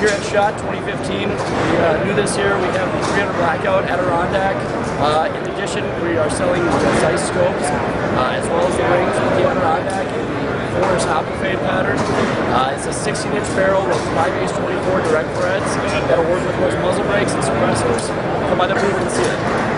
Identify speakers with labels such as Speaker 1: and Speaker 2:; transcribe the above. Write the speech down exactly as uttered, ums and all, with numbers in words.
Speaker 1: here at SHOT twenty fifteen. We uh, new this year, we have the three hundred Blackout Adirondack. Uh, in addition, we are selling Zeiss scopes, uh, as well as the rings with the Adirondack in the Forest Hopper-Fade pattern. Uh, it's a sixteen inch barrel with five ace twenty-four direct threads that'll work with most muzzle brakes and suppressors. Come by the booth and see it.